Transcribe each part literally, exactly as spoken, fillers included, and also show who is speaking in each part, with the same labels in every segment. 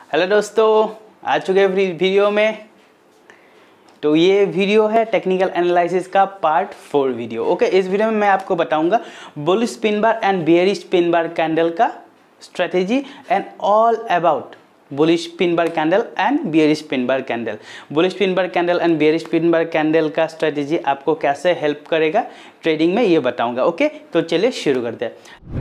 Speaker 1: Hello दोस्तों, आ चुके हैं वीडियो में। तो ये वीडियो है टेक्निकल एनालिसिस का पार्ट फोर वीडियो। ओके, इस वीडियो में मैं आपको बताऊंगा bullish spin bar and bearish spin bar candle का strategy and all about bullish spin bar candle and bearish spin bar candle. Bullish spin bar candle and bearish spin bar candle का strategy आपको कैसे help करेगा trading में, ये बताऊंगा। Okay, तो चलिए शुरू करते हैं।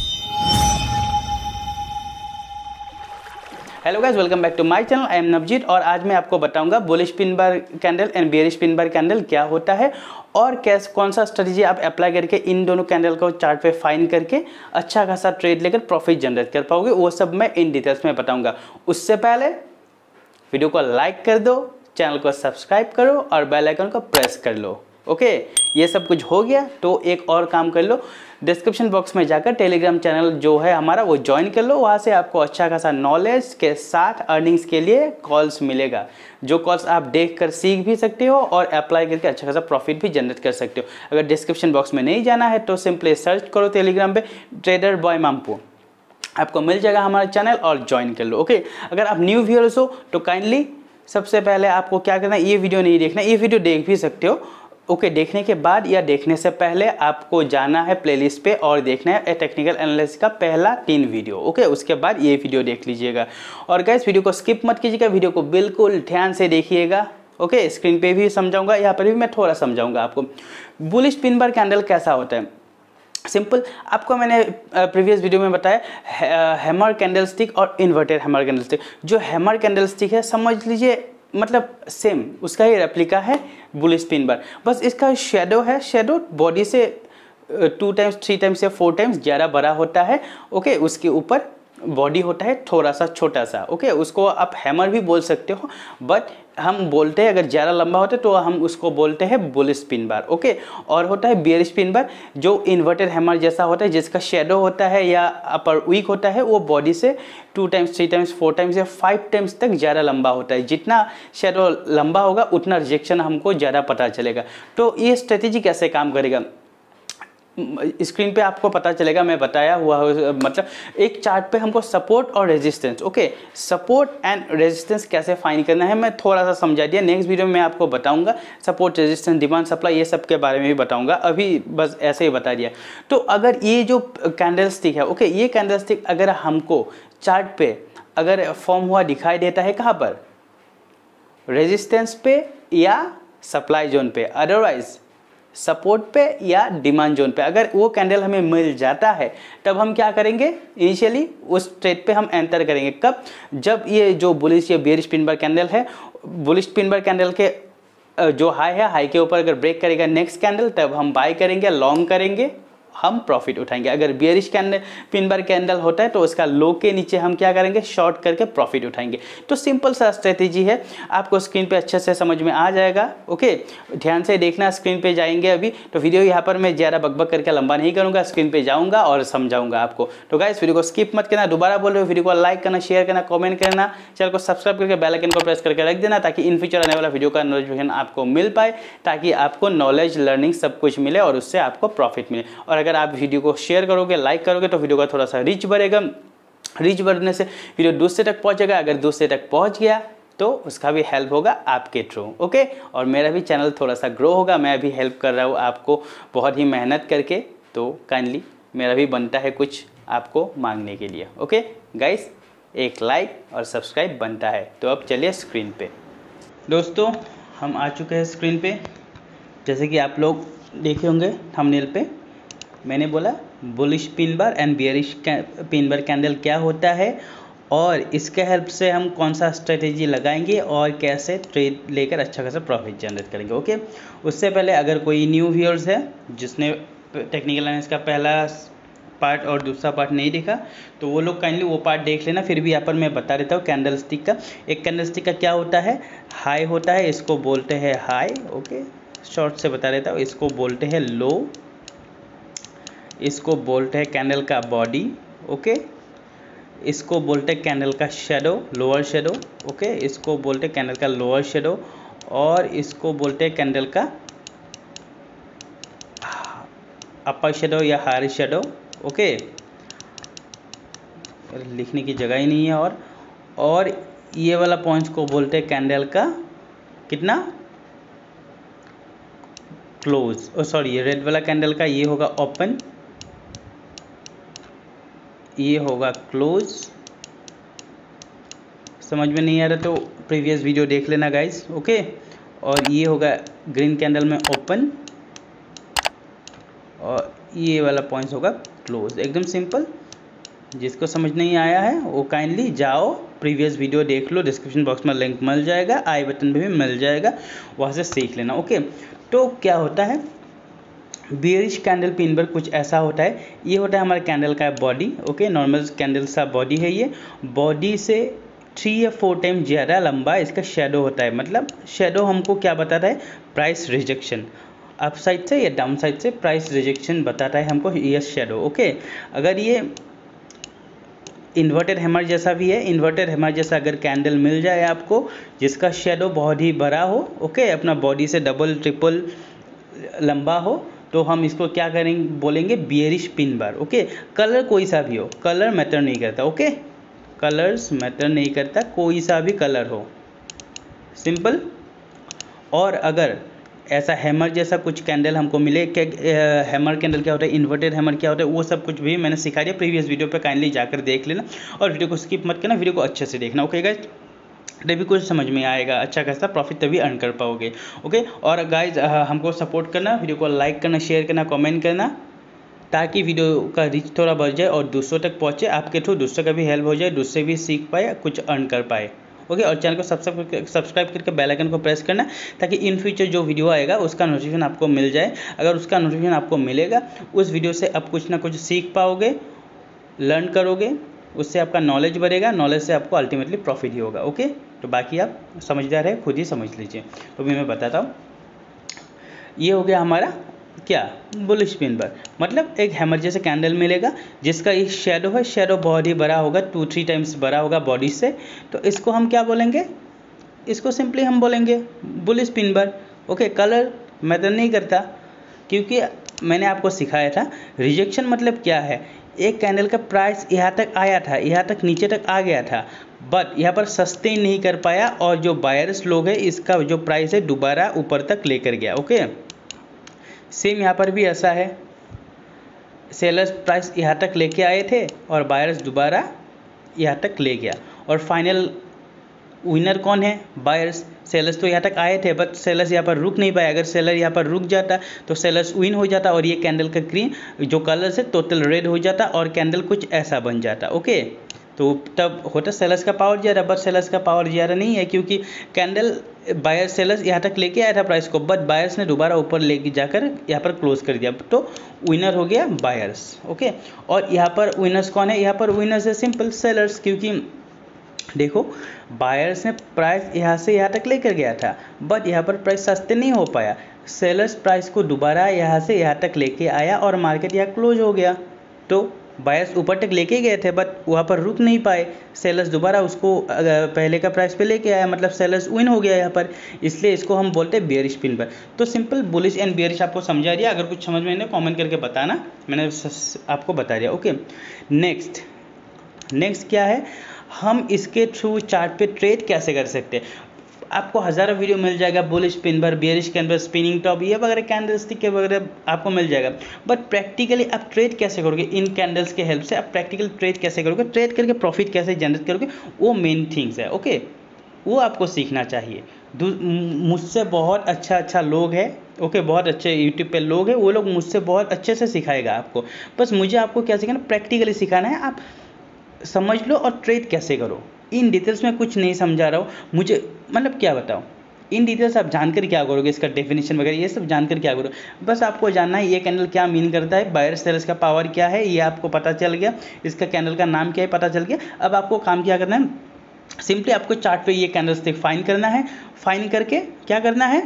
Speaker 1: Hello guys, welcome back to my channel. I am Navjeet और आज मैं आपको बताऊंगा bullish spin bar candle and bearish spin bar candle क्या होता है और कैसे कौन सा स्ट्रेटजी आप अप्लाई करके इन दोनों कैंडल को चार्ट पे फाइंड करके अच्छा खासा ट्रेड लेकर प्रॉफिट जनरेट कर पाओगे, वो सब मैं इन डिटेल्स में बताऊंगा। उससे पहले वीडियो को लाइक कर दो, चैनल को सब्सक्राइब करो और बेल आइकन को प्रेस कर लो। ओके, ये सब कुछ हो गया तो एक और काम कर लो, डिस्क्रिप्शन बॉक्स में जाकर टेलीग्राम चैनल जो है हमारा वो ज्वाइन कर लो। वहाँ से आपको अच्छा खासा नॉलेज के साथ अर्निंग्स के लिए कॉल्स मिलेगा, जो कॉल्स आप देखकर सीख भी सकते हो और अप्लाई करके अच्छा खासा प्रॉफिट भी जनरेट कर सकते हो। अगर डिस्क्रिप्शन बॉक्स में नहीं जाना है तो सिंपली सर्च करो टेलीग्राम पे ट्रेडर बॉय मामपू, आपको मिल जाएगा हमारा चैनल और ज्वाइन कर लो। ओके, अगर आप न्यू व्यूअर्स हो तो काइंडली सबसे पहले आपको क्या करना है, ये वीडियो नहीं देखना, ये वीडियो देख भी सकते हो। ओके okay, देखने के बाद या देखने से पहले आपको जाना है प्लेलिस्ट पे और देखना है टेक्निकल एनालिसिस का पहला तीन वीडियो। ओके okay, उसके बाद ये वीडियो देख लीजिएगा। और गाइस, वीडियो को स्किप मत कीजिएगा, वीडियो को बिल्कुल ध्यान से देखिएगा। ओके okay, स्क्रीन पे भी समझाऊंगा, यहाँ पर भी मैं थोड़ा समझाऊंगा आपको। बुलिश स्पिन बार कैंडल कैसा होता है, सिंपल आपको मैंने प्रीवियस वीडियो में बताया हैमर कैंडल स्टिक और इन्वर्टेड हैमर कैंडल स्टिक। जो हैमर कैंडल स्टिक है समझ लीजिए मतलब सेम उसका ही रेप्लिका है बुलिश स्पिन बार, बस इसका शेडो है, शेडो बॉडी से टू टाइम्स थ्री टाइम्स या फोर टाइम्स ज़्यादा बड़ा होता है। ओके, उसके ऊपर बॉडी होता है थोड़ा सा छोटा सा। ओके, उसको आप हैमर भी बोल सकते हो, बट हम बोलते हैं अगर ज़्यादा लंबा होता है तो हम उसको बोलते हैं बुलिश स्पिन बार। ओके, और होता है बेयरिश स्पिन बार जो इन्वर्टेड हैमर जैसा होता है, जिसका शेडो होता है या अपर वीक होता है, वो बॉडी से two times three times four times या फाइव टाइम्स तक ज़्यादा लंबा होता है। जितना शेडो लंबा होगा उतना रिजेक्शन हमको ज़्यादा पता चलेगा। तो ये स्ट्रेटेजी कैसे काम करेगा स्क्रीन पे आपको पता चलेगा, मैं बताया हुआ मतलब एक चार्ट पे हमको सपोर्ट और resistance. Okay, support and resistance कैसे फाइंड करना है मैं थोड़ा सा समझा दिया। नेक्स्ट वीडियो में मैं आपको बताऊंगा सपोर्ट, रेजिस्टेंस, डिमांड, सप्लाई, ये सब के बारे में भी बताऊंगा। अभी बस ऐसे ही बता दिया। तो अगर ये जो कैंडल स्टिक है, ओके, ये कैंडल स्टिक अगर हमको चार्ट पे अगर फॉर्म हुआ दिखाई देता है कहाँ पर, रेजिस्टेंस पे या सप्लाई जोन पे, अदरवाइज सपोर्ट पे या डिमांड जोन पे, अगर वो कैंडल हमें मिल जाता है तब हम क्या करेंगे, इनिशियली उस ट्रेड पे हम एंटर करेंगे। कब, जब ये जो बुलिश या बेयरिश स्पिन बार कैंडल है, बुलिश स्पिन बार कैंडल के जो हाई है, हाई के ऊपर अगर ब्रेक करेगा नेक्स्ट कैंडल, तब हम बाय करेंगे, लॉन्ग करेंगे, हम प्रॉफिट उठाएंगे। अगर bearish candle spin bar candle होता है तो उसका लो के नीचे हम क्या करेंगे, शॉर्ट करके प्रॉफिट उठाएंगे। तो सिंपल सा स्ट्रेटेजी है, आपको स्क्रीन पे अच्छे से समझ में आ जाएगा। ओके, ध्यान से देखना, स्क्रीन पे जाएंगे अभी तो वीडियो यहाँ पर मैं ज़्यादा बकबक करके लंबा नहीं करूँगा, स्क्रीन पे जाऊँगा और समझाऊंगा आपको। तो गाइस, वीडियो को स्किप मत करना, दोबारा बोल रहे हो, वीडियो को लाइक करना, शेयर करना, कॉमेंट करना, चैनल को सब्सक्राइब करके बेल आइकन को प्रेस करके रख देना, ताकि इन फ्यूचर आने वाला वीडियो का नोटिफिकेशन आपको मिल पाए, ताकि आपको नॉलेज, लर्निंग सब कुछ मिले और उससे आपको प्रॉफिट मिले। और अगर आप वीडियो को शेयर करोगे, लाइक करोगे तो वीडियो का थोड़ा सा रीच बढ़ेगा, रीच बढ़ने से वीडियो दूसरे तक पहुंचेगा। अगर दूसरे तक पहुंच गया तो उसका भी हेल्प होगा आपके थ्रू। ओके, और मेरा भी चैनल थोड़ा सा ग्रो होगा, मैं भी हेल्प कर रहा हूँ आपको बहुत ही मेहनत करके, तो काइंडली मेरा भी बनता है कुछ आपको मांगने के लिए। ओके गाइस, एक लाइक और सब्सक्राइब बनता है। तो अब चलिए स्क्रीन पे। दोस्तों, हम आ चुके हैं स्क्रीन पे, जैसे कि आप लोग देखे होंगे थंबनेल पे मैंने बोला bullish spin bar and bearish spin bar candle क्या होता है और इसके हेल्प से हम कौन सा स्ट्रेटेजी लगाएंगे और कैसे ट्रेड लेकर अच्छा खासा प्रॉफिट जनरेट करेंगे। ओके, उससे पहले अगर कोई न्यू व्यूअर्स है जिसने टेक्निकल एनालिसिस का पहला पार्ट और दूसरा पार्ट नहीं देखा तो वो लोग काइंडली वो पार्ट देख लेना। फिर भी यहाँ पर मैं बता देता हूँ कैंडल स्टिक का, एक कैंडल स्टिक का क्या होता है, हाई होता है, इसको बोलते हैं हाई। ओके, शॉर्ट से बता देता हूँ, इसको बोलते हैं लो, इसको बोलते हैं कैंडल का बॉडी। ओके, इसको बोलते हैं कैंडल का शेडो, लोअर शेडो। ओके, इसको बोलते हैं कैंडल का लोअर शेडो और इसको बोलते हैं कैंडल का अपर शेडो या हायर शेडो। ओके, लिखने की जगह ही नहीं है। और और ये वाला पॉइंट्स को बोलते हैं कैंडल का कितना क्लोज, ओ सॉरी ये रेड वाला कैंडल का ये होगा ओपन, ये होगा क्लोज। समझ में नहीं आ रहा तो प्रीवियस वीडियो देख लेना गाइस, ओके। और ये होगा ग्रीन कैंडल में ओपन और ये वाला पॉइंट्स होगा क्लोज। एकदम सिंपल। जिसको समझ नहीं आया है वो काइंडली जाओ प्रीवियस वीडियो देख लो, डिस्क्रिप्शन बॉक्स में लिंक मिल जाएगा, आई बटन पे भी मिल जाएगा, वहाँ से सीख लेना, ओके। तो क्या होता है बेयरिश कैंडल पिन पर कुछ ऐसा होता है, ये होता है हमारे कैंडल का बॉडी, ओके। नॉर्मल कैंडल सा बॉडी है, ये बॉडी से थ्री या फोर टाइम ज़्यादा लंबा इसका शेडो होता है। मतलब शेडो हमको क्या बताता है, प्राइस रिजेक्शन, अप साइड से या डाउन साइड से प्राइस रिजेक्शन बताता है हमको ये शेडो, ओके। अगर ये इन्वर्टेड हैमर जैसा भी है, इन्वर्टेड हैमर जैसा अगर कैंडल मिल जाए आपको जिसका शेडो बहुत ही बड़ा हो, ओके, अपना बॉडी से डबल ट्रिपल लंबा हो, तो हम इसको क्या करेंगे, बोलेंगे bearish pin bar, okay. Colour कोई सा भी हो, कलर मैटर नहीं करता, ओके, कलर्स मैटर नहीं करता, कोई सा भी कलर हो, सिंपल। और अगर ऐसा हैमर जैसा कुछ कैंडल हमको मिले, क्या हैमर कैंडल क्या होता है, इन्वर्टेड हैमर क्या होता है, वो सब कुछ भी मैंने सिखा दिया प्रीवियस वीडियो पे, काइंडली जाकर देख लेना और वीडियो को स्किप मत करना, वीडियो को अच्छे से देखना, ओके गाइज। तभी कुछ समझ में आएगा, अच्छा खासा प्रॉफिट तभी अर्न कर पाओगे, ओके। और गाइज हमको सपोर्ट करना, वीडियो को लाइक करना, शेयर करना, कमेंट करना, ताकि वीडियो का रीच थोड़ा बढ़ जाए और दूसरों तक पहुँचे, आपके थ्रू दूसरों का भी हेल्प हो जाए, दूसरे भी सीख पाए, कुछ अर्न कर पाए, ओके। और चैनल को सब्सक्राइब सब्सक्राइब करके बेल आइकन को प्रेस करना ताकि इन फ्यूचर जो वीडियो आएगा उसका नोटिफिकेशन आपको मिल जाए। अगर उसका नोटिफिकेशन आपको मिलेगा, उस वीडियो से आप कुछ ना कुछ सीख पाओगे, लर्न करोगे, उससे आपका नॉलेज बढ़ेगा, नॉलेज से आपको अल्टीमेटली प्रॉफिट ही होगा, ओके। तो बाकी आप समझदार है, खुद ही समझ लीजिए। तो भी मैं बताता हूँ, ये हो गया हमारा क्या, बुलिश पिन बार। मतलब एक हैमर जैसे कैंडल मिलेगा जिसका ये शेडो है, शेडो बहुत ही बड़ा होगा, टू थ्री टाइम्स बड़ा होगा बॉडी से, तो इसको हम क्या बोलेंगे, इसको सिंपली हम बोलेंगे bullish pin bar, okay. Colour matter नहीं करता, क्योंकि मैंने आपको सिखाया था रिजेक्शन मतलब क्या है। एक कैंडल का प्राइस यहाँ तक आया था, यहाँ तक नीचे तक आ गया था, बट यहाँ पर सस्टेन नहीं कर पाया और जो बायर्स लोग हैं इसका जो प्राइस है दोबारा ऊपर तक लेकर गया, ओके। सेम यहाँ पर भी ऐसा है, सेलर्स प्राइस यहाँ तक लेके आए थे और बायर्स दोबारा यहाँ तक ले गया, और फाइनल विनर कौन है, बायर्स। सेलर्स तो यहाँ तक आए थे बट सेलर्स यहाँ पर रुक नहीं पाए, अगर सेलर यहाँ पर रुक जाता तो सेलर्स विन हो जाता और ये कैंडल का ग्रीन जो कलर से टोटल रेड हो जाता और कैंडल कुछ ऐसा बन जाता, ओके। तो तब होता सेलर्स का पावर ज़्यादा, बट सेलर्स का पावर ज़्यादा नहीं है क्योंकि कैंडल बायर सेलर्स यहाँ तक लेके आया था प्राइस को, बट बायर्स ने दोबारा ऊपर लेके जाकर यहाँ पर क्लोज कर दिया, तो विनर हो गया बायर्स, ओके। और यहाँ पर विनर्स कौन है, यहाँ पर विनर्स है सिंपल सेलर्स, क्योंकि देखो बायर्स ने प्राइस यहाँ से यहाँ तक लेकर गया था बट यहाँ पर प्राइस सस्ते नहीं हो पाया, सेलर्स प्राइस को दोबारा यहाँ से यहाँ तक लेके आया और मार्केट यहाँ क्लोज हो गया, तो बायर्स ऊपर तक लेके गए थे बट वहाँ पर रुक नहीं पाए, सेलर्स दोबारा उसको पहले का प्राइस पे लेके आया, मतलब सेलर्स विन हो गया यहाँ पर, इसलिए इसको हम बोलते हैं बेयरिश पिन पर। तो सिंपल बुलिश एंड बेयरिश आपको समझा दिया, अगर कुछ समझ में नहीं कमेंट करके बताना, मैंने आपको बता दिया, ओके। नेक्स्ट नेक्स्ट क्या है, हम इसके थ्रू चार्ट पे ट्रेड कैसे कर सकते हैं। आपको हज़ारों वीडियो मिल जाएगा, bullish pin bar, bearish candle, spinning top, ये वगैरह कैंडलस्टिक के वगैरह आपको मिल जाएगा, बट प्रैक्टिकली आप ट्रेड कैसे करोगे, इन कैंडल्स के हेल्प से आप प्रैक्टिकल ट्रेड कैसे करोगे, ट्रेड करके प्रॉफिट कैसे जनरेट करोगे, वो मेन थिंग्स है, ओके। वो आपको सीखना चाहिए। मुझसे बहुत अच्छा अच्छा लोग हैं, ओके, बहुत अच्छे यूट्यूब पे लोग हैं, वो लोग मुझसे बहुत अच्छे से सिखाएगा आपको, बस मुझे आपको क्या सिखाना, प्रैक्टिकली सिखाना है, आप समझ लो और ट्रेड कैसे करो। इन डिटेल्स में कुछ नहीं समझा रहा हूँ, मुझे मतलब क्या बताऊँ, इन डिटेल्स आप जानकर क्या करोगे, इसका डेफिनेशन वगैरह ये सब जानकर क्या करोगे, बस आपको जानना है ये कैंडल क्या मीन करता है, बायर सेलर्स का पावर क्या है ये आपको पता चल गया, इसका कैंडल का नाम क्या है पता चल गया। अब आपको काम क्या करना है, सिंपली आपको चार्ट पे ये कैंडलस्टिक फाइन करना है, फाइन करके क्या करना है,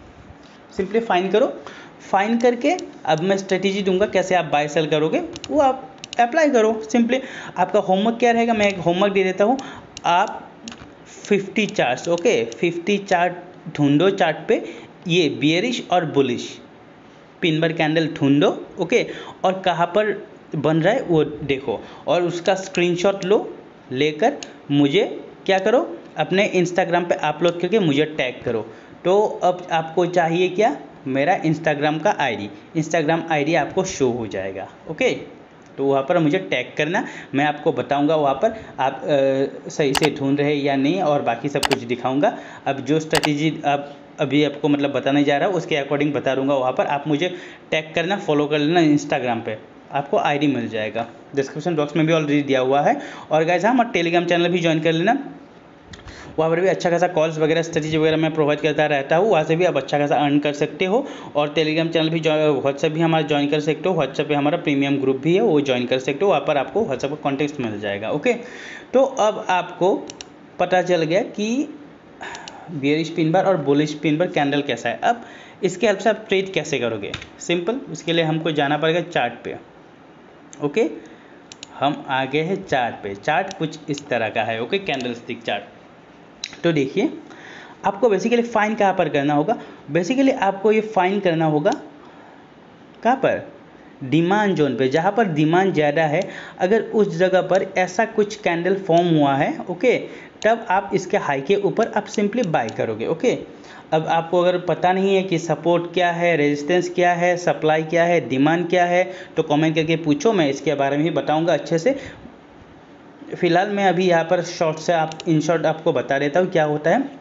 Speaker 1: सिंपली फाइन करो, फाइन करके अब मैं स्ट्रेटेजी दूंगा कैसे आप बाय सेल करोगे, वो आप अप्लाई करो। सिंपली आपका होमवर्क क्या रहेगा, मैं एक होमवर्क दे देता हूँ, आप fifty charts, okay, fifty chart ढूंढो, चार्ट पे ये बियरिश और बुलिश पिन बार कैंडल ढूंढो, ओके, और कहाँ पर बन रहा है वो देखो और उसका स्क्रीनशॉट लो, लेकर मुझे क्या करो, अपने इंस्टाग्राम पे अपलोड करके मुझे टैग करो। तो अब आपको चाहिए क्या, मेरा इंस्टाग्राम का आईडी, इंस्टाग्राम आईडी आपको शो हो जाएगा। ओके, तो वहाँ पर मुझे टैग करना, मैं आपको बताऊंगा वहाँ पर आप आ, सही से ढूंढ रहे या नहीं, और बाकी सब कुछ दिखाऊंगा। अब जो स्ट्रेटेजी अब अभी आपको मतलब बताने जा रहा हूँ उसके अकॉर्डिंग बता दूंगा। वहाँ पर आप मुझे टैग करना, फॉलो कर लेना इंस्टाग्राम पे, आपको आईडी मिल जाएगा। डिस्क्रिप्शन बॉक्स में भी ऑलरेडी दिया हुआ है। और गाइस हाँ, हमारा टेलीग्राम चैनल भी ज्वाइन कर लेना, वहाँ पर भी अच्छा खासा कॉल्स वगैरह स्ट्रेटेजी वगैरह मैं प्रोवाइड करता रहता हूँ। वहाँ से भी आप अच्छा खासा अर्न कर सकते हो। और टेलीग्राम चैनल भी, व्हाट्सएप भी हमारा ज्वाइन कर सकते हो। व्हाट्सएप पे हमारा प्रीमियम ग्रुप भी है, वो ज्वाइन कर सकते हो। वहाँ पर आपको व्हाट्सएप पर कॉन्टेक्ट मिल जाएगा। ओके, तो अब आपको पता चल गया कि बियरिश पिन बार और बुलिश पिन बार कैंडल कैसा है। अब इसके हेल्प से आप ट्रेड कैसे करोगे, सिंपल, उसके लिए हमको जाना पड़ेगा चार्ट पे। ओके, हम आ गए हैं चार्ट पे। चार्ट कुछ इस तरह का है। Okay, candlestick chart. तो देखिए, आपको बेसिकली फाइन कहाँ पर करना होगा, बेसिकली आपको ये फाइन करना होगा कहाँ पर, डिमांड जोन पे, जहाँ पर डिमांड ज़्यादा है। अगर उस जगह पर ऐसा कुछ कैंडल फॉर्म हुआ है, ओके, तब आप इसके हाई के ऊपर आप सिंपली बाय करोगे। ओके, अब आपको अगर पता नहीं है कि सपोर्ट क्या है, रेजिस्टेंस क्या है, सप्लाई क्या है, डिमांड क्या है, तो कमेंट करके पूछो, मैं इसके बारे में ही बताऊंगा अच्छे से। फिलहाल मैं अभी यहाँ पर शॉर्ट से आप इन शॉर्ट आपको बता देता हूँ क्या होता है।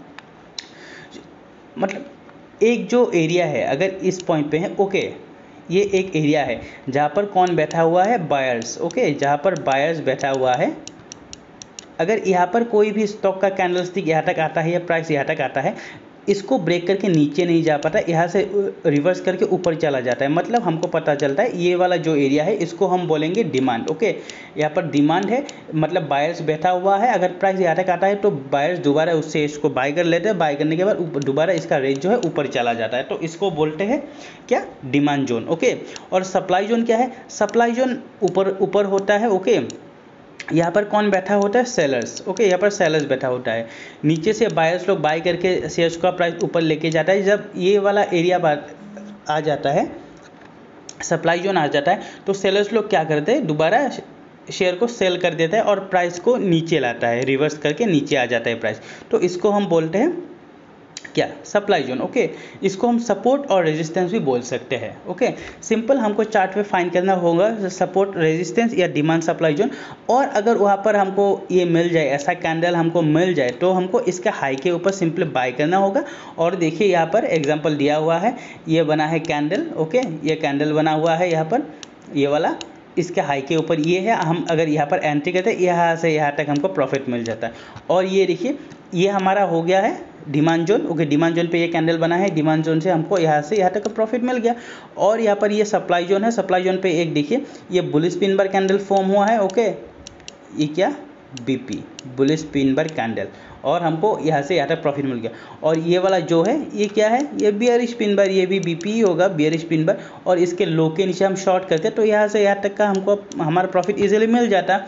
Speaker 1: मतलब एक जो एरिया है, अगर इस पॉइंट पे है, ओके, ये एक एरिया है जहाँ पर कौन बैठा हुआ है, बायर्स। ओके, जहाँ पर बायर्स बैठा हुआ है। अगर यहाँ पर कोई भी स्टॉक का कैंडल स्टिक यहाँ तक आता है या प्राइस यहाँ तक आता है, इसको ब्रेक करके नीचे नहीं जा पाता, यहाँ से रिवर्स करके ऊपर चला जाता है, मतलब हमको पता चलता है ये वाला जो एरिया है इसको हम बोलेंगे डिमांड। ओके, यहाँ पर डिमांड है, मतलब बायर्स बैठा हुआ है। अगर प्राइस यहाँ तक आता है तो बायर्स दोबारा उससे इसको बाय कर लेते हैं, बाय करने के बाद दोबारा इसका रेट जो है ऊपर चला जाता है, तो इसको बोलते हैं क्या, डिमांड जोन। ओके, और सप्लाई जोन क्या है, सप्लाई जोन ऊपर ऊपर होता है। ओके, यहाँ पर कौन बैठा होता है, सेलर्स। ओके, यहाँ पर सेलर्स बैठा होता है, नीचे से बायर्स लोग बाय करके शेयर्स का प्राइस ऊपर लेके जाता है। जब ये वाला एरिया आ जाता है, सप्लाई जोन आ जाता है, तो सेलर्स लोग क्या करते हैं, दोबारा शेयर को सेल कर देता है और प्राइस को नीचे लाता है, रिवर्स करके नीचे आ जाता है प्राइस, तो इसको हम बोलते हैं क्या, सप्लाई जोन। ओके, इसको हम सपोर्ट और रेजिस्टेंस भी बोल सकते हैं। ओके, सिंपल हमको चार्ट पे फाइंड करना होगा सपोर्ट, रेजिस्टेंस या डिमांड सप्लाई जोन। और अगर वहाँ पर हमको ये मिल जाए, ऐसा कैंडल हमको मिल जाए, तो हमको इसके हाई के ऊपर सिंपली बाय करना होगा। और देखिए यहाँ पर एग्जाम्पल दिया हुआ है, ये बना है कैंडल। ओके, ये कैंडल बना हुआ है यहाँ पर, ये वाला, इसके हाई के ऊपर ये है। हम अगर यहाँ पर एंट्री करते हैं, यहाँ से यहाँ तक हमको प्रॉफिट मिल जाता है। और ये देखिए, ये हमारा हो गया है demand zone. Okay, demand zone पे ये कैंडल बना है, डिमांड जोन से हमको यहाँ से यहाँ तक का प्रॉफिट मिल गया। और यहाँ पर ये सप्लाई जोन है, सप्लाई जोन पे एक देखिए, ये bullish pin bar candle form हुआ है। ओके, ये क्या, BP, bullish pin bar candle, और हमको यहाँ से यहाँ तक प्रॉफिट मिल गया। और ये वाला जो है, ये क्या है, ये बियरिश पिन बार, ये भी बीपी ही होगा, बियरिश पिन बार। और इसके लो के नीचे हम शॉर्ट करते हैं, तो यहाँ से यहाँ तक का हमको हमारा प्रॉफिट इजीली मिल जाता।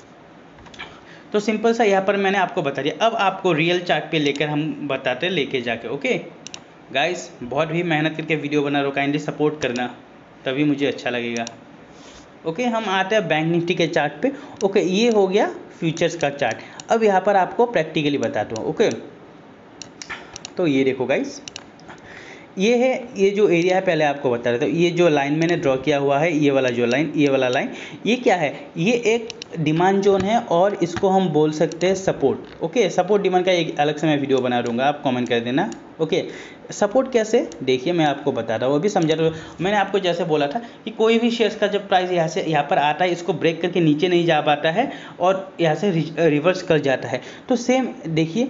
Speaker 1: तो सिंपल सा यहाँ पर मैंने आपको बता दिया। अब आपको रियल चार्ट पे लेकर हम बताते लेके जाके। ओके गाइस, बहुत भी मेहनत करके वीडियो बना रहा हूँ, काइंडली सपोर्ट करना, तभी मुझे अच्छा लगेगा। ओके, हम आते हैं बैंक निफ्टी के चार्ट पे। ओके, ये हो गया फ्यूचर्स का चार्ट। अब यहाँ पर आपको प्रैक्टिकली बताता हूँ। ओके, तो ये देखो गाइस, ये है, ये जो एरिया है पहले आपको बता रहा था, ये जो लाइन मैंने ड्रॉ किया हुआ है, ये वाला जो लाइन, ये वाला लाइन, ये क्या है, ये एक डिमांड जोन है और इसको हम बोल सकते हैं सपोर्ट। ओके, सपोर्ट डिमांड का एक अलग से मैं वीडियो बना दूंगा, आप कमेंट कर देना। ओके, सपोर्ट कैसे, देखिए मैं आपको बताता हूँ, वो भी समझा रहा हूँ। मैंने आपको जैसे बोला था कि कोई भी शेयर्स का जब प्राइस यहाँ से यहाँ पर आता है, इसको ब्रेक करके नीचे नहीं जा पाता है और यहाँ से रिवर्स कर जाता है, तो सेम देखिए,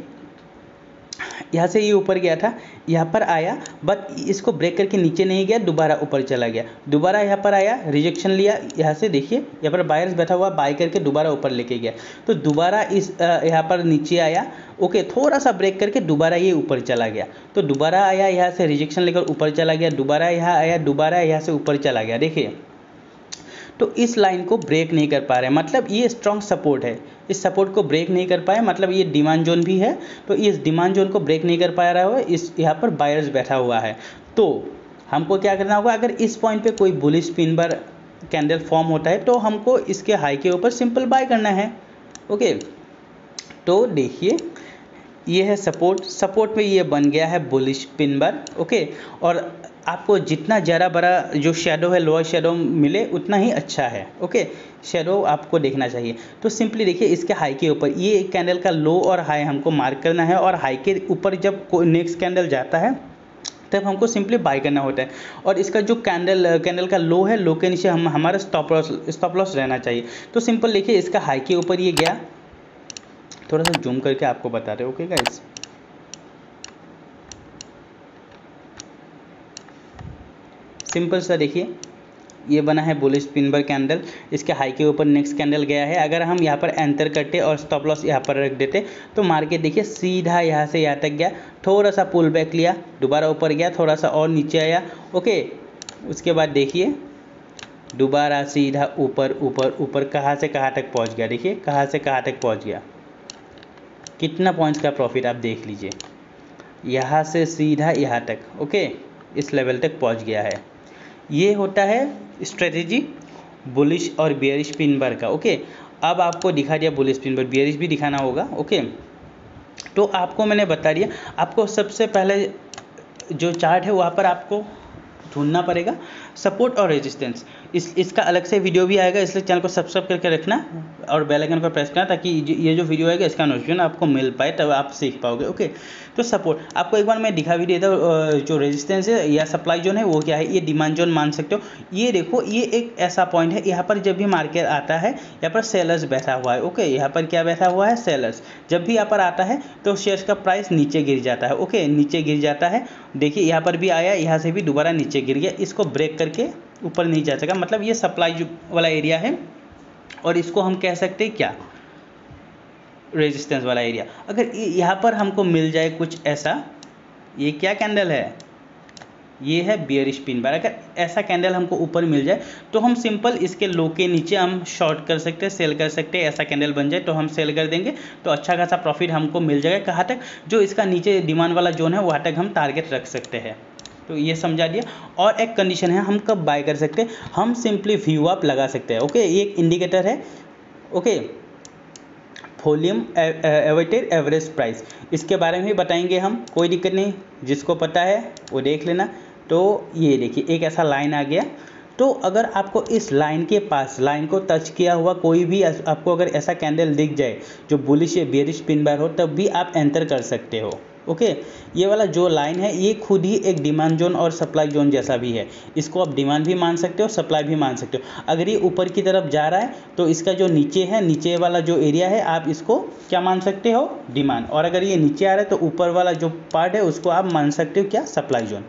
Speaker 1: यहाँ से ये ऊपर गया था, यहाँ पर आया, बट इसको ब्रेक करके नीचे नहीं गया, दोबारा ऊपर चला गया, दोबारा यहाँ पर आया, रिजेक्शन लिया, यहाँ से देखिए यहाँ पर बायर्स बैठा हुआ, बाय करके दोबारा ऊपर लेके गया, तो दोबारा इस यहाँ पर नीचे आया। ओके, थोड़ा सा ब्रेक करके दोबारा ये ऊपर चला गया, तो दोबारा आया, यहाँ से रिजेक्शन लेकर ऊपर चला गया, दोबारा यहाँ आया, दोबारा यहाँ से ऊपर चला गया। देखिए, तो इस लाइन को ब्रेक नहीं कर पा रहे, मतलब ये स्ट्रॉन्ग सपोर्ट है, इस सपोर्ट को ब्रेक नहीं कर पाए, मतलब ये डिमांड जोन भी है, तो इस डिमांड जोन को ब्रेक नहीं कर पा रहा है, इस यहाँ पर बायर्स बैठा हुआ है। तो हमको क्या करना होगा, अगर इस पॉइंट पे कोई bullish pin bar candle form होता है, तो हमको इसके हाई के ऊपर सिंपल बाय करना है। ओके, तो देखिए ये है सपोर्ट, सपोर्ट पे ये बन गया है बुलिश पिन बार। ओके, और आपको जितना ज़्यादा बड़ा जो शेडो है, लोअर शेडो मिले उतना ही अच्छा है। ओके, शेडो आपको देखना चाहिए। तो सिंपली देखिए इसके हाई के ऊपर ये कैंडल का लो और हाई हमको मार्क करना है, और हाई के ऊपर जब नेक्स्ट कैंडल जाता है तब हमको सिंपली बाय करना होता है। और इसका जो कैंडल कैंडल का लो है, लो के नीचे हम हमारा स्टॉप लॉस स्टॉप लॉस रहना चाहिए। तो सिंपल देखिए इसका हाई के ऊपर ये गया, थोड़ा सा जूम करके आपको बता रहे। ओके गाइस, सिंपल सा देखिए ये बना है बुलिश पिन बार कैंडल, इसके हाई के ऊपर नेक्स्ट कैंडल गया है। अगर हम यहाँ पर एंटर करते और स्टॉप लॉस यहाँ पर रख देते तो मार्केट देखिए सीधा यहाँ से यहाँ तक गया, थोड़ा सा पुल बैक लिया, दोबारा ऊपर गया, थोड़ा सा और नीचे आया। ओके, उसके बाद देखिए दोबारा सीधा ऊपर ऊपर ऊपर कहाँ से कहाँ तक पहुँच गया। देखिए कहाँ से कहाँ तक पहुँच गया, कितना पॉइंट्स का प्रॉफिट आप देख लीजिए, यहाँ से सीधा यहाँ तक। ओके, इस लेवल तक पहुँच गया है। ये होता है स्ट्रेटेजी बुलिश और बियरिश पिन बार का। ओके, अब आपको दिखा दिया बुलिश पिन बार, बियरिश भी दिखाना होगा। ओके, तो आपको मैंने बता दिया, आपको सबसे पहले जो चार्ट है वहाँ पर आपको ढूंढना पड़ेगा सपोर्ट और रेजिस्टेंस। इस इसका अलग से वीडियो भी आएगा, इसलिए चैनल को सब्सक्राइब करके रखना और बेल आइकन को प्रेस करना, ताकि ये जो वीडियो आएगा इसका नोटिफिकेशन आपको मिल पाए, तब आप सीख पाओगे। ओके, तो सपोर्ट आपको एक बार मैं दिखा भी देता हूँ। जो रेजिस्टेंस है या सप्लाई जोन है वो क्या है, ये डिमांड जोन मान सकते हो। ये देखो ये एक ऐसा पॉइंट है, यहाँ पर जब भी मार्केट आता है यहाँ पर सेलर्स बैठा हुआ है। ओके, यहाँ पर क्या बैठा हुआ है, सेलर्स। जब भी यहाँ पर आता है तो शेयर्स का प्राइस नीचे गिर जाता है। ओके, नीचे गिर जाता है। देखिए यहाँ पर भी आया, यहाँ से भी दोबारा नीचे गिर गया, इसको ब्रेक करके ऊपर नहीं जा सका, मतलब ये सप्लाई वाला एरिया है। और इसको हम कह सकते हैं क्या, रेजिस्टेंस वाला एरिया। अगर यहाँ पर हमको मिल जाए कुछ ऐसा, ये क्या कैंडल है, ये है बियरिश पिन बार। अगर ऐसा कैंडल हमको ऊपर मिल जाए तो हम सिंपल इसके लो के नीचे हम शॉर्ट कर सकते हैं, सेल कर सकते हैं। ऐसा कैंडल बन जाए तो हम सेल कर देंगे, तो अच्छा खासा प्रॉफिट हमको मिल जाएगा। कहाँ तक, जो इसका नीचे डिमांड वाला जोन है वहाँ तक हम टारगेट रख सकते हैं। तो ये समझा दिया। और एक कंडीशन है, हम कब बाय कर सकते हैं, हम सिंपली व्यू अप लगा सकते हैं। ओके, ये एक इंडिकेटर है। Okay, volume weighted average price, इसके बारे में भी बताएंगे हम, कोई दिक्कत नहीं, जिसको पता है वो देख लेना। तो ये देखिए एक ऐसा लाइन आ गया, तो अगर आपको इस लाइन के पास, लाइन को टच किया हुआ कोई भी आपको अगर ऐसा कैंडल दिख जाए जो बुलिश या बियरिश पिन बार हो, तब भी आप एंटर कर सकते हो। ओके, ये वाला जो लाइन है ये खुद ही एक डिमांड जोन और सप्लाई जोन जैसा भी है। इसको आप डिमांड भी मान सकते हो, सप्लाई भी मान सकते हो। अगर ये ऊपर की तरफ जा रहा है तो इसका जो नीचे है, नीचे वाला जो एरिया है, आप इसको क्या मान सकते हो, डिमांड। और अगर ये नीचे आ रहा है तो ऊपर वाला जो पार्ट है उसको आप मान सकते हो क्या, सप्लाई जोन।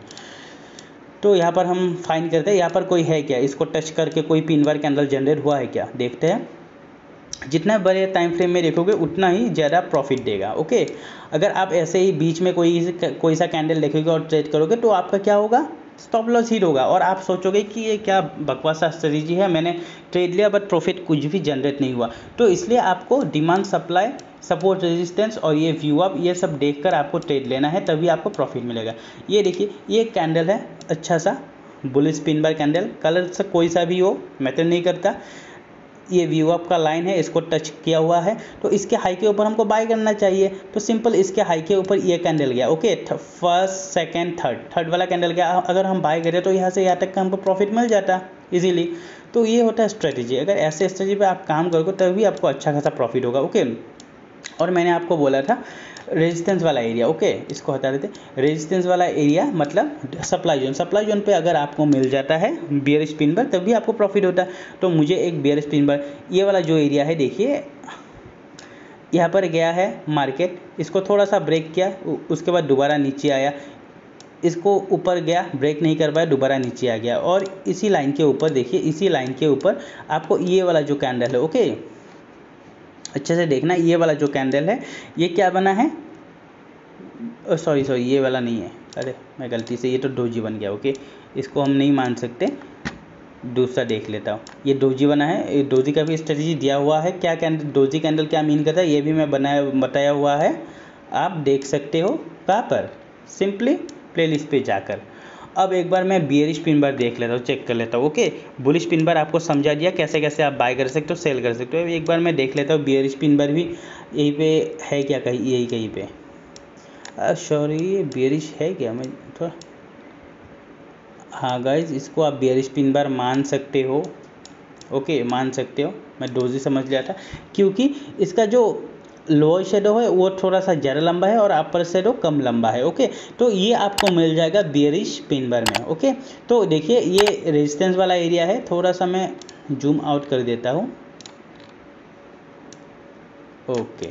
Speaker 1: तो यहाँ पर हम फाइंड करते हैं, यहाँ पर कोई है क्या, इसको टच करके कोई पिन बार कैंडल जनरेट हुआ है क्या, देखते हैं। जितना बड़े टाइम फ्रेम में देखोगे उतना ही ज़्यादा प्रॉफिट देगा। ओके, अगर आप ऐसे ही बीच में कोई कोई सा कैंडल देखोगे और ट्रेड करोगे तो आपका क्या होगा, स्टॉप लॉस हिट होगा, और आप सोचोगे कि ये क्या बकवास स्ट्रेटजी है, मैंने ट्रेड लिया बट प्रॉफिट कुछ भी जनरेट नहीं हुआ। तो इसलिए आपको डिमांड, सप्लाई, सपोर्ट, रेजिस्टेंस और ये व्यू अप, ये सब देखकर आपको ट्रेड लेना है, तभी आपको प्रॉफिट मिलेगा। ये देखिए ये कैंडल है अच्छा सा bullish pin bar candle, colour से कोई सा भी हो मैटर नहीं करता। ये व्यू अप का लाइन है, इसको टच किया हुआ है, तो इसके हाई के ऊपर हमको बाय करना चाहिए। तो सिंपल इसके हाई के ऊपर ये कैंडल गया। Okay, first, second, third, third वाला कैंडल गया, अगर हम बाय करें तो यहाँ से यहाँ तक का हमको प्रॉफिट मिल जाता इजीली। तो ये होता है स्ट्रेटेजी। अगर ऐसे स्ट्रेटेजी पे आप काम करोगे तभी आपको अच्छा खासा प्रॉफिट होगा। ओके, और मैंने आपको बोला था रेजिस्टेंस वाला एरिया। ओके, इसको हटा देते। रेजिस्टेंस वाला एरिया मतलब सप्लाई जोन, सप्लाई जोन पे अगर आपको मिल जाता है बियरिश पिन बार तभी आपको प्रॉफिट होता है। तो मुझे एक बियरिश पिन बार, ये वाला जो एरिया है देखिए, यहाँ पर गया है मार्केट, इसको थोड़ा सा ब्रेक किया, उसके बाद दोबारा नीचे आया, इसको ऊपर गया, ब्रेक नहीं कर पाया, दोबारा नीचे आ गया। और इसी लाइन के ऊपर देखिए, इसी लाइन के ऊपर आपको ये वाला जो कैंडल है, ओके अच्छे से देखना, ये वाला जो कैंडल है ये क्या बना है, सॉरी सॉरी ये वाला नहीं है, अरे मैं गलती से, ये तो डोजी बन गया। ओके, इसको हम नहीं मान सकते, दूसरा देख लेता हूँ। ये डोजी बना है, ये डोजी का भी स्ट्रेटजी दिया हुआ है। क्या कैंडल, डोजी कैंडल क्या मीन करता है ये भी मैं बनाया बताया हुआ है, आप देख सकते हो। कहाँ पर, सिंपली प्लेलिस्ट पे जाकर। अब एक बार मैं बियरिश पिन बार देख लेता हूँ, चेक कर लेता हूँ। ओके, बुलिश पिन बार आपको समझा दिया कैसे कैसे आप बाय कर सकते हो, सेल कर सकते हो। एक बार मैं देख लेता हूँ बियरिश पिन बार भी यहीं पे है क्या, कहीं यही कहीं पे। सॉरी, ये बियरिश है क्या, मैं थोड़ा, हाँ गाइज, इसको आप बियरिश पिन बार मान सकते हो। ओके, मान सकते हो। मैं डोजी समझ लिया था क्योंकि इसका जो लोअर शेडो है वो थोड़ा सा ज़्यादा लंबा है और अपर शेडो कम लंबा है। ओके, तो ये आपको मिल जाएगा बियरिश पिन बार में। ओके, तो देखिए ये रेजिस्टेंस वाला एरिया है, थोड़ा सा मैं जूम आउट कर देता हूँ। ओके,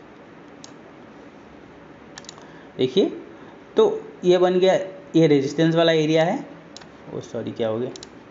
Speaker 1: देखिए तो ये बन गया, ये रेजिस्टेंस वाला एरिया है। ओ सॉरी, क्या हो गया,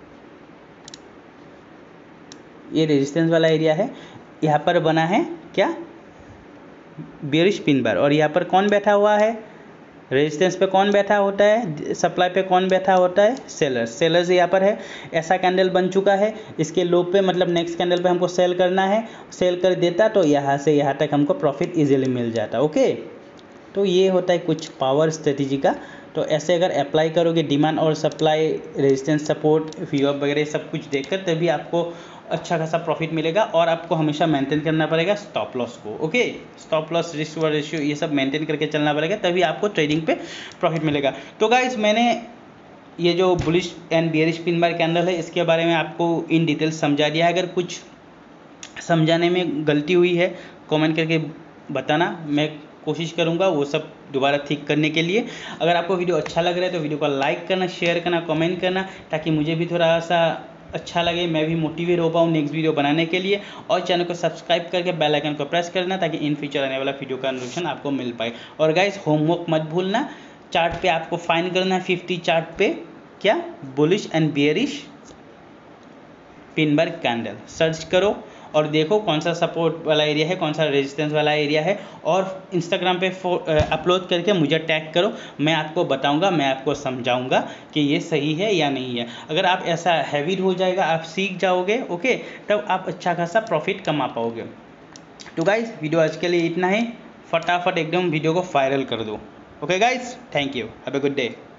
Speaker 1: ये रेजिस्टेंस वाला एरिया है। यहाँ पर बना है क्या, बियरिश पिन बार। और यहाँ पर कौन बैठा हुआ है, रेजिस्टेंस पे कौन बैठा होता है, सप्लाई पे कौन बैठा होता है, सेलर्स। सेलर्स यहाँ पर है। ऐसा कैंडल बन चुका है, इसके लो पे मतलब नेक्स्ट कैंडल पे हमको सेल करना है, सेल कर देता तो यहाँ से यहाँ तक हमको प्रॉफिट इजीली मिल जाता। ओके, तो ये होता है कुछ पावर स्ट्रेटेजी का। तो ऐसे अगर अप्लाई करोगे डिमांड और सप्लाई, रेजिस्टेंस, सपोर्ट, व्यू वगैरह सब कुछ देखकर, तभी आपको अच्छा खासा प्रॉफिट मिलेगा। और आपको हमेशा मेंटेन करना पड़ेगा स्टॉप लॉस को। Okay, stop loss, risk ratio, ये सब मेंटेन करके चलना पड़ेगा, तभी आपको ट्रेडिंग पे प्रॉफिट मिलेगा। तो गाइस, मैंने ये जो bullish and bearish pin bar candle है इसके बारे में आपको इन डिटेल समझा दिया है। अगर कुछ समझाने में गलती हुई है कमेंट करके बताना, मैं कोशिश करूंगा वो सब दोबारा ठीक करने के लिए। अगर आपको वीडियो अच्छा लग रहा है तो वीडियो को लाइक करना, शेयर करना, कमेंट करना, ताकि मुझे भी थोड़ा सा अच्छा लगे, मैं भी मोटिवेट हो पाऊँ नेक्स्ट वीडियो बनाने के लिए। और चैनल को सब्सक्राइब करके बेल आइकन को प्रेस करना, ताकि इन फ्यूचर आने वाला वीडियो का नोटिफिकेशन आपको मिल पाए। और गाइस, होमवर्क मत भूलना, चार्ट पे आपको फाइंड करना है फिफ्टी चार्ट पे क्या, bullish and bearish pin bar candle. Search करो और देखो कौन सा सपोर्ट वाला एरिया है, कौन सा रेजिस्टेंस वाला एरिया है। और इंस्टाग्राम पे अपलोड करके मुझे टैग करो, मैं आपको बताऊंगा, मैं आपको समझाऊंगा कि ये सही है या नहीं है। अगर आप ऐसा हैबिट हो जाएगा, आप सीख जाओगे, ओके, तब आप अच्छा खासा प्रॉफिट कमा पाओगे। तो गाइस, वीडियो आज के लिए इतना ही। फटाफट एकदम वीडियो को वायरल कर दो। Okay guys, thank you, have a good day.